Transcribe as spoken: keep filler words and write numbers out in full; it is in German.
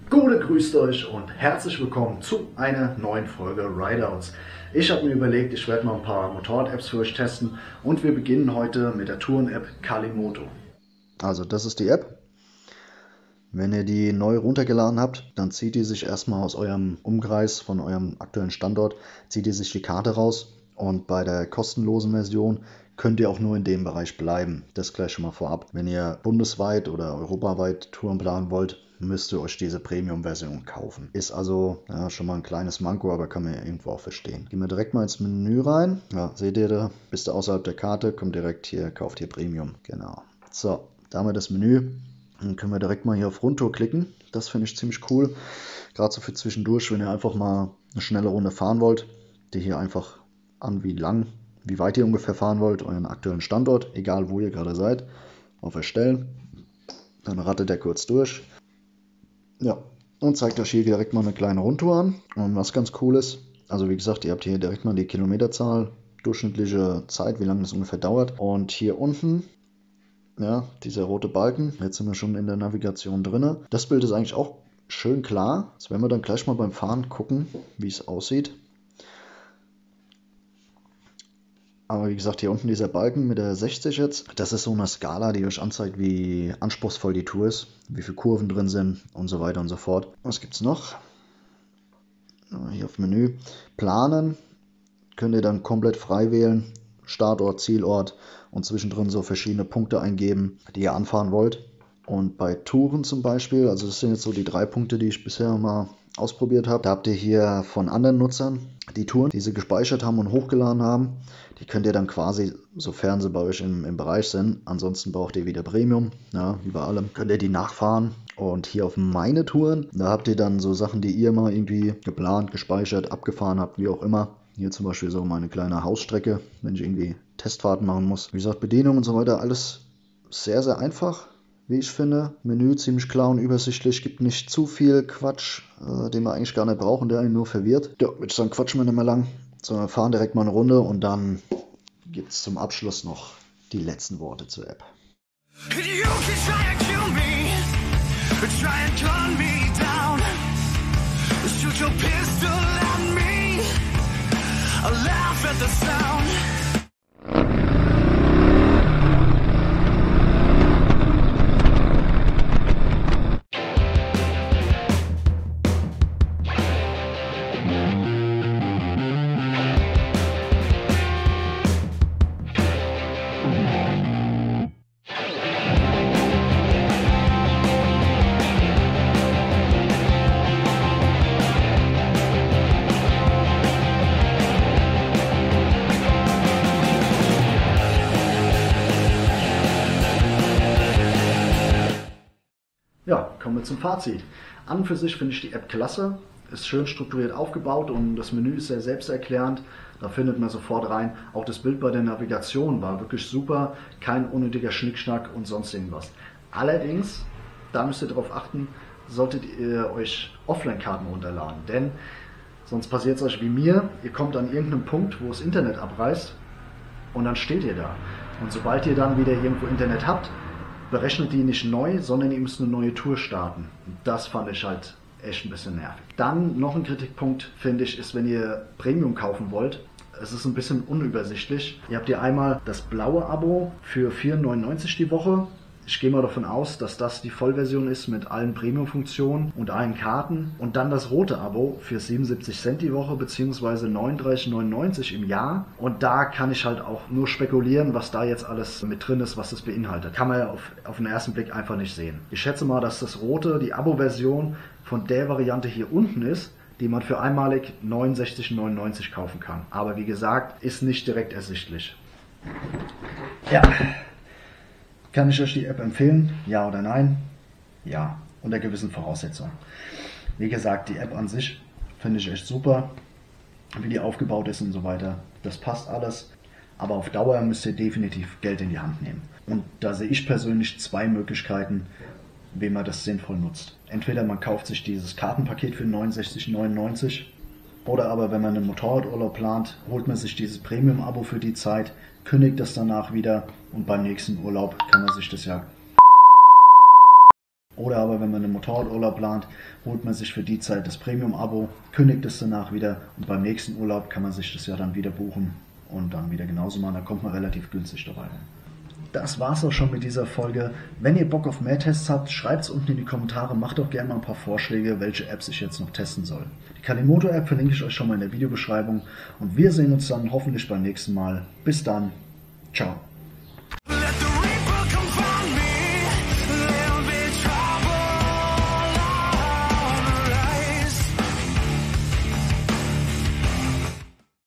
Gute, grüßt euch und herzlich willkommen zu einer neuen Folge Rideouts. Ich habe mir überlegt, ich werde mal ein paar Motorrad-Apps für euch testen und wir beginnen heute mit der Touren-App Calimoto. Also das ist die App. Wenn ihr die neu runtergeladen habt, dann zieht die sich erstmal aus eurem Umkreis von eurem aktuellen Standort, zieht ihr sich die Karte raus und bei der kostenlosen Version könnt ihr auch nur in dem Bereich bleiben. Das gleich schon mal vorab. Wenn ihr bundesweit oder europaweit Touren planen wollt, müsst ihr euch diese Premium-Version kaufen. Ist also ja, schon mal ein kleines Manko, aber kann man ja irgendwo auch verstehen. Gehen wir direkt mal ins Menü rein. Ja, seht ihr da, bist ihr außerhalb der Karte, kommt direkt hier, kauft hier Premium. Genau. So, da haben wir das Menü. Dann können wir direkt mal hier auf Rundtour klicken. Das finde ich ziemlich cool. Gerade so für zwischendurch, wenn ihr einfach mal eine schnelle Runde fahren wollt, die hier einfach an, wie lang, wie weit ihr ungefähr fahren wollt, euren aktuellen Standort, egal wo ihr gerade seid, auf Erstellen. Dann rattet er kurz durch. Ja, und zeigt euch hier direkt mal eine kleine Rundtour an. Und was ganz cool ist, also wie gesagt, ihr habt hier direkt mal die Kilometerzahl, durchschnittliche Zeit, wie lange das ungefähr dauert. Und hier unten, ja, dieser rote Balken, jetzt sind wir schon in der Navigation drin. Das Bild ist eigentlich auch schön klar. Jetzt werden wir dann gleich mal beim Fahren gucken, wie es aussieht. Aber wie gesagt, hier unten dieser Balken mit der sechzig jetzt, das ist so eine Skala, die euch anzeigt, wie anspruchsvoll die Tour ist, wie viele Kurven drin sind und so weiter und so fort. Was gibt es noch? Hier auf Menü. Planen könnt ihr dann komplett frei wählen. Startort, Zielort und zwischendrin so verschiedene Punkte eingeben, die ihr anfahren wollt. Und bei Touren zum Beispiel, also das sind jetzt so die drei Punkte, die ich bisher mal ausprobiert habe. Da habt ihr hier von anderen Nutzern die Touren, die sie gespeichert haben und hochgeladen haben. Die könnt ihr dann quasi, sofern sie bei euch im, im Bereich sind, ansonsten braucht ihr wieder Premium, ja, wie bei allem, könnt ihr die nachfahren. Und hier auf meine Touren, da habt ihr dann so Sachen, die ihr mal irgendwie geplant, gespeichert, abgefahren habt, wie auch immer. Hier zum Beispiel so meine kleine Hausstrecke, wenn ich irgendwie Testfahrten machen muss. Wie gesagt, Bedienung und so weiter, alles sehr, sehr einfach, wie ich finde. Menü ziemlich klar und übersichtlich, gibt nicht zu viel Quatsch, äh, den wir eigentlich gar nicht brauchen, der einen nur verwirrt. Ja, würde ich sagen, quatschen wir nicht mehr lang, sondern fahren direkt mal eine Runde und dann gibt es zum Abschluss noch die letzten Worte zur App. Ja, kommen wir zum Fazit. An und für sich finde ich die App klasse, ist schön strukturiert aufgebaut und das Menü ist sehr selbsterklärend. Da findet man sofort rein. Auch das Bild bei der Navigation war wirklich super, kein unnötiger Schnickschnack und sonst irgendwas. Allerdings, da müsst ihr darauf achten, solltet ihr euch Offline-Karten runterladen, denn sonst passiert es euch wie mir, ihr kommt an irgendeinem Punkt, wo das Internet abreißt und dann steht ihr da. Und sobald ihr dann wieder irgendwo Internet habt, berechnet die nicht neu, sondern ihr müsst eine neue Tour starten. Und das fand ich halt echt ein bisschen nervig. Dann noch ein Kritikpunkt, finde ich, ist, wenn ihr Premium kaufen wollt. Es ist ein bisschen unübersichtlich. Ihr habt hier einmal das blaue Abo für vier neunundneunzig die Woche. Ich gehe mal davon aus, dass das die Vollversion ist mit allen Premium-Funktionen und allen Karten. Und dann das rote Abo für siebenundsiebzig Cent die Woche bzw. neununddreißig neunundneunzig im Jahr. Und da kann ich halt auch nur spekulieren, was da jetzt alles mit drin ist, was das beinhaltet. Kann man ja auf, auf den ersten Blick einfach nicht sehen. Ich schätze mal, dass das rote, die Abo-Version von der Variante hier unten ist, die man für einmalig neunundsechzig neunundneunzig kaufen kann. Aber wie gesagt, ist nicht direkt ersichtlich. Ja. Kann ich euch die App empfehlen? Ja oder nein? Ja, unter gewissen Voraussetzungen. Wie gesagt, die App an sich finde ich echt super, wie die aufgebaut ist und so weiter. Das passt alles, aber auf Dauer müsst ihr definitiv Geld in die Hand nehmen. Und da sehe ich persönlich zwei Möglichkeiten, wie man das sinnvoll nutzt. Entweder man kauft sich dieses Kartenpaket für neunundsechzig neunundneunzig oder aber wenn man einen Motorradurlaub plant, holt man sich dieses Premium-Abo für die Zeit, kündigt das danach wieder und beim nächsten Urlaub kann er sich das ja Oder aber, wenn man einen Motorradurlaub plant, holt man sich für die Zeit das Premium-Abo, kündigt es danach wieder und beim nächsten Urlaub kann man sich das ja dann wieder buchen und dann wieder genauso machen. Da kommt man relativ günstig dabei rum. Das war's auch schon mit dieser Folge. Wenn ihr Bock auf mehr Tests habt, schreibt es unten in die Kommentare, macht doch gerne mal ein paar Vorschläge, welche Apps ich jetzt noch testen soll. Die Kalimoto-App verlinke ich euch schon mal in der Videobeschreibung und wir sehen uns dann hoffentlich beim nächsten Mal. Bis dann, ciao.